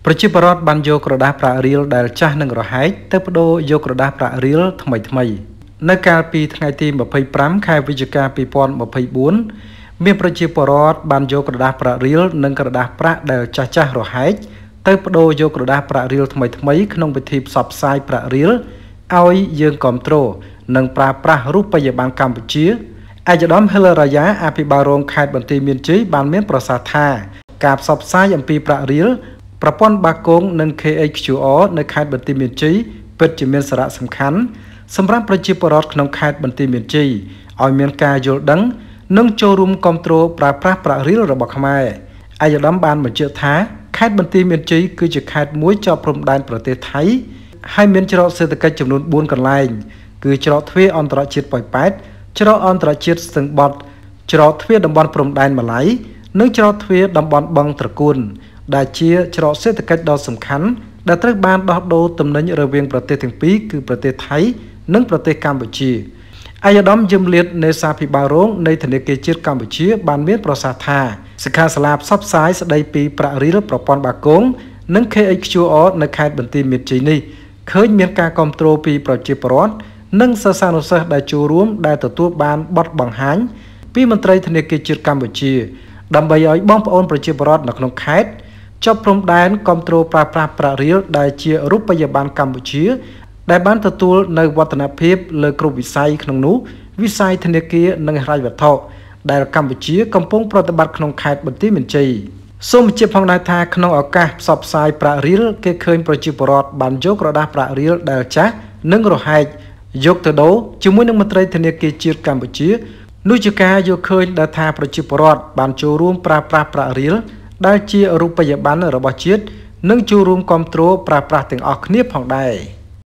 ប្រជាពលរដ្ឋបានយកក្រដាសប្រាក់រៀលដែលចាស់និងរហែកទៅប្តូរយកក្រដាសប្រាក់រៀលថ្មីនៅកាលពីថ្ងៃទី25ខែវិច្ឆិកា2024មានប្រជាពលរដ្ឋបានយកក្រដាសប្រាក់រៀលនិងក្រដាសប្រាក់ដែលចាស់រហែកទៅប្តូរយកក្រដាសប្រាក់រៀលថ្មីក្នុងពិធីផ្សព្វផ្សាយប្រាក់រៀលឲ្យយើងគ្រប់គ្រងនិងប្រើប្រាស់រូបិយប័ណ្ណកម្ពុជាឯកឧត្តម Hilariya អភិបាលរងខេត្តបន្ទាយមានជ័យបានមានប្រសាសន៍ថាការផ្សព្វផ្សាយអំពីប្រាក់រៀលប្រព័ន្ធបាគងនិង KHQR នៅខេត្តបន្ទាយមានជ័យពិតជាមានសារៈសំខាន់សម្រាប់ប្រជាពលរដ្ឋក្នុងខេត្តបន្ទាយមានជ័យឲ្យមានការយល់ដឹងនិងចូលរួមគ្រប់គ្រងប្រើប្រាស់ប្រាក់រៀលរបស់ខ្មែរឯកឧត្តមបានបញ្ជាក់ថាខេត្តបន្ទាយមានជ័យគឺជាខេត្តមួយជាប់ព្រំដែនប្រទេសថៃហើយមានច្រកសេដ្ឋកិច្ចចំនួន4កន្លែងគឺច្រកទ្វារអន្តរជាតិប៉ោយប៉ែតច្រកអន្តរជាតិស្ទឹងបត់ច្រកទ្វារតំបន់ព្រំដែនម៉ាឡៃនិងច្រកទ្វារតំបន់បឹងត្រកួនដែលជាច្រកសេដ្ឋកិច្ចដ៏សំខាន់ដែលត្រូវបានដោះដូរទំនិញរវាងប្រទេសទាំងពីរគឺប្រទេសថៃនិងប្រទេសកម្ពុជាឯកឧត្តមយមលាតនៃសាភិបាលរងនៃធនាគារជាតិកម្ពុជាបានមានប្រសាសន៍ថាសិក្ខាសាលាផ្សព្វផ្សាយស្ដីពីប្រាក់រៀលប្រព័ន្ធបាគងនិង KHQR នៅខេត្តបន្ទាយមានជ័យនេះឃើញមានការគ្រប់គ្រងពីប្រជាពលរដ្ឋនិងសិស្សានុសិស្សដែលចូលរួមដែលទទួលបានបទបង្ហាញពីមន្ត្រីធនាគារជាតិកម្ពុជាដើម្បីឲ្យបងប្អូនប្រជាពលរដ្ឋនៅក្នុងខេត្តចប់ព្រំដែនគ្រប់គ្រងប្រើប្រាស់ប្រាក់រៀលដែលជារូបិយប័ណ្ណកម្ពុជាដែលបានទទួលនៅវឌ្ឍនភាពលើគ្រប់វិស័យក្នុងនោះវិស័យធនាគារនិងហិរញ្ញវត្ថុដែលកម្ពុជាកំពុងប្រតិបត្តិក្នុងខេត្តបន្ទាយមានជ័យសូមបញ្ជាក់ផងដែរថាក្នុងឱកាសផ្សព្វផ្សាយប្រាក់រៀលគេឃើញប្រជាពលរដ្ឋបានយកក្រដាសប្រាក់រៀលដែលចាស់និងរហែកយកទៅដូរជាមួយនឹងមន្ត្រីធនាគារជាតិកម្ពុជានោះជាការយកឃើញដែលថាប្រជាពលរដ្ឋបានចូលរួមប្រើប្រាស់ប្រាក់រៀលដែលជារូបិយប័ណ្ណរបស់ជាតិនិងចូលរួមគ្រប់គ្រងប្រើប្រាស់ទាំងអស់គ្នាផងដែរ